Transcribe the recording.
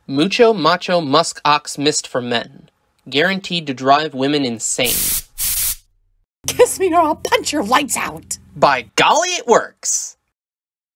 Mucho macho musk ox mist for men. Guaranteed to drive women insane. Kiss me or I'll punch your lights out! By golly, it works!